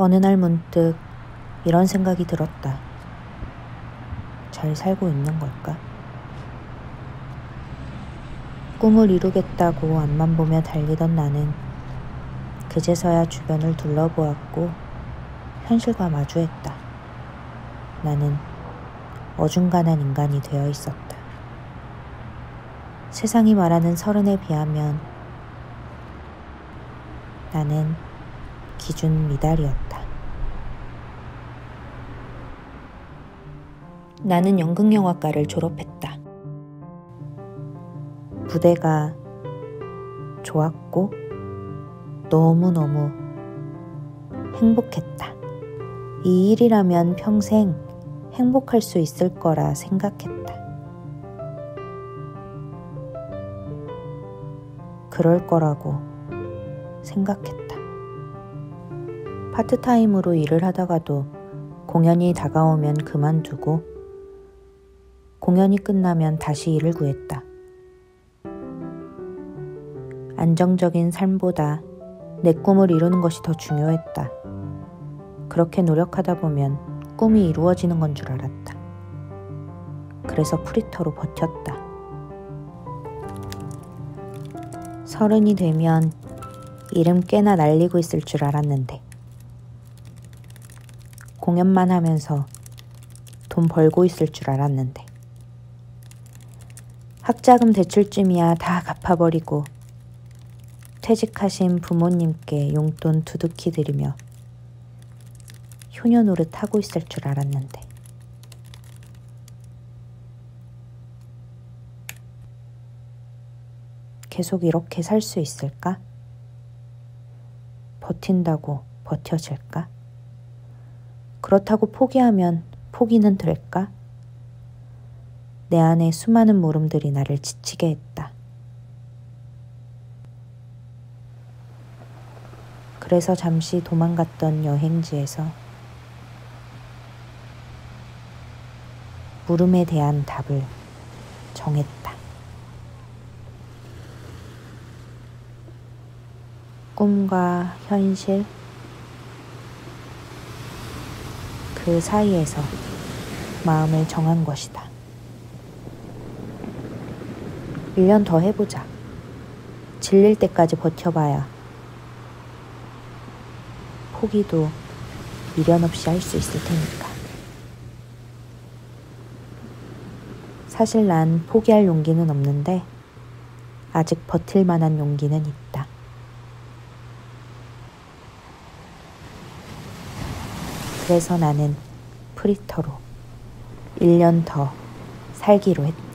어느 날 문득 이런 생각이 들었다. 잘 살고 있는 걸까? 꿈을 이루겠다고 앞만 보며 달리던 나는 그제서야 주변을 둘러보았고 현실과 마주했다. 나는 어중간한 인간이 되어 있었다. 세상이 말하는 서른에 비하면 나는 기준 미달이었다. 나는 연극영화과를 졸업했다. 무대가 좋았고 너무너무 행복했다. 이 일이라면 평생 행복할 수 있을 거라 생각했다. 그럴 거라고 생각했다. 파트타임으로 일을 하다가도 공연이 다가오면 그만두고 공연이 끝나면 다시 일을 구했다. 안정적인 삶보다 내 꿈을 이루는 것이 더 중요했다. 그렇게 노력하다 보면 꿈이 이루어지는 건 줄 알았다. 그래서 프리터로 버텼다. 30이 되면 이름 꽤나 날리고 있을 줄 알았는데 공연만 하면서 돈 벌고 있을 줄 알았는데 학자금 대출쯤이야 다 갚아버리고 퇴직하신 부모님께 용돈 두둑히 드리며 효녀 노릇 하고 있을 줄 알았는데 계속 이렇게 살 수 있을까? 버틴다고 버텨질까? 그렇다고 포기하면 포기는 될까? 내 안에 수많은 물음들이 나를 지치게 했다. 그래서 잠시 도망갔던 여행지에서 물음에 대한 답을 정했다. 꿈과 현실, 그 사이에서 마음을 정한 것이다. 1년 더 해보자. 질릴 때까지 버텨봐야 포기도 미련 없이 할 수 있을 테니까. 사실 난 포기할 용기는 없는데 아직 버틸 만한 용기는 있다. 그래서 나는 프리터로 1년 더 살기로 했다.